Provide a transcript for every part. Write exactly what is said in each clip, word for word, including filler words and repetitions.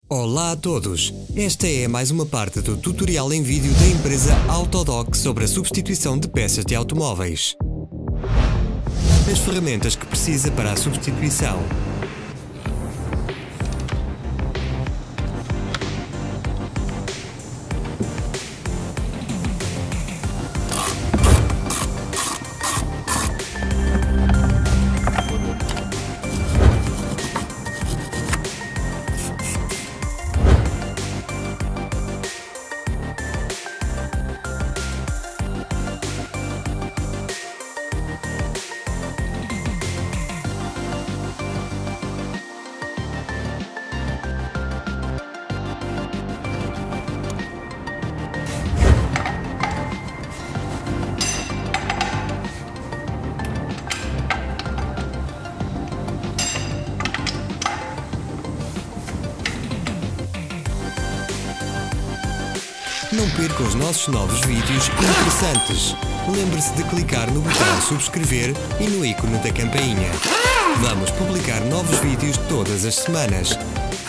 Olá a todos! Esta é mais uma parte do tutorial em vídeo da empresa Autodoc sobre a substituição de peças de automóveis. As ferramentas que precisa para a substituição. Não perca os nossos novos vídeos interessantes. Lembre-se de clicar no botão subscrever e no ícone da campainha. Vamos publicar novos vídeos todas as semanas.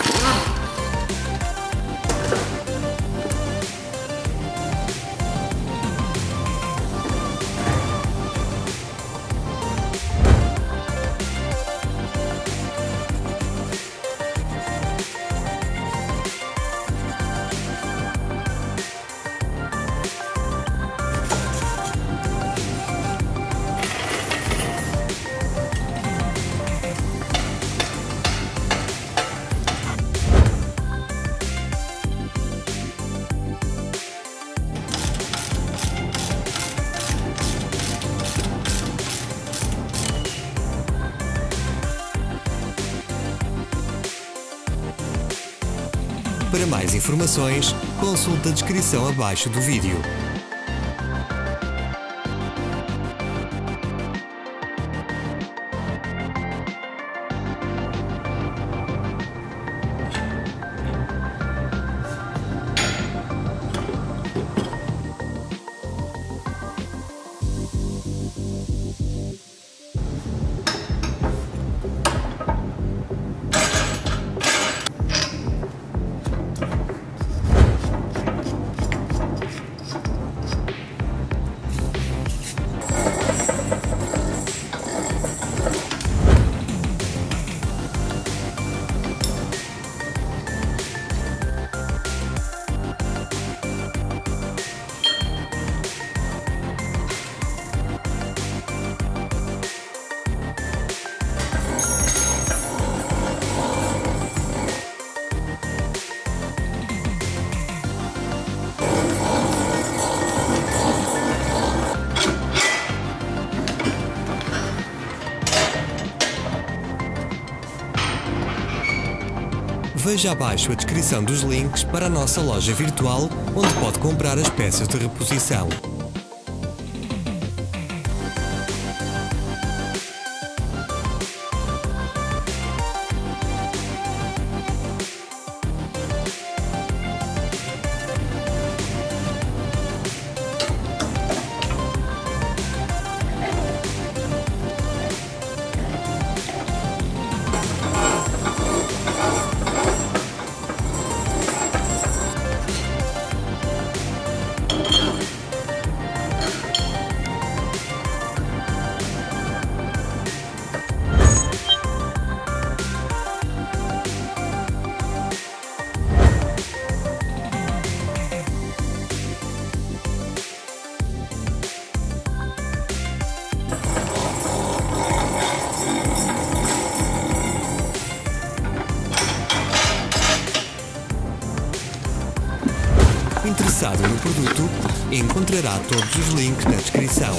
Para mais informações, consulte a descrição abaixo do vídeo. Veja abaixo a descrição dos links para a nossa loja virtual, onde pode comprar as peças de reposição. Interessado no produto, encontrará todos os links na descrição.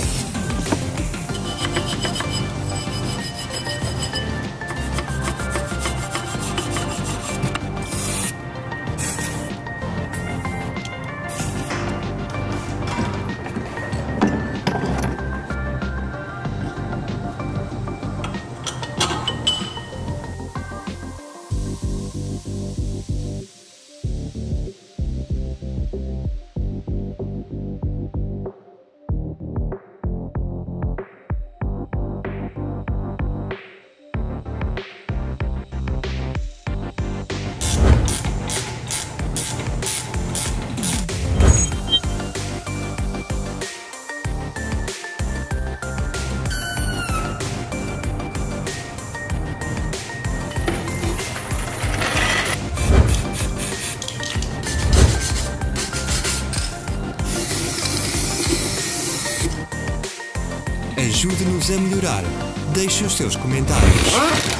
a melhorar? Deixe os seus comentários.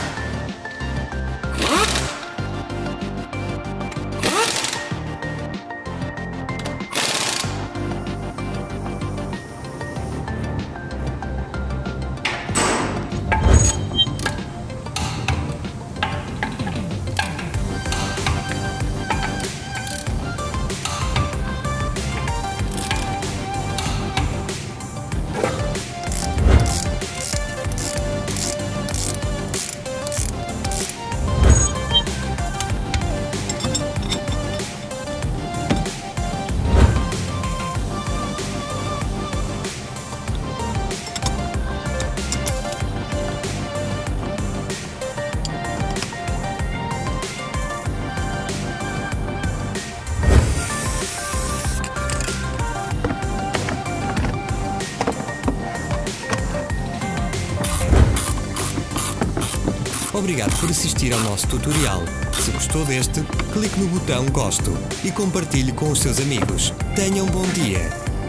Obrigado por assistir ao nosso tutorial. Se gostou deste, clique no botão Gosto e compartilhe com os seus amigos. Tenham um bom dia!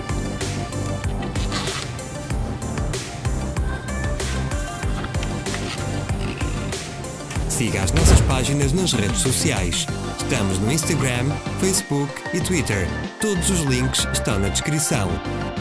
Siga as nossas páginas nas redes sociais. Estamos no Instagram, Facebook e Twitter. Todos os links estão na descrição.